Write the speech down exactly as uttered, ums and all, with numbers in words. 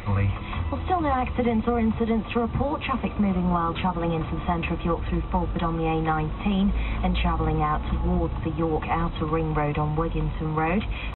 police. Well, still no accidents or incidents to report. Traffic's moving well, travelling into the centre of York through Fulford on the A nineteen and travelling out towards the York Outer Ring Road on Wigginton Road.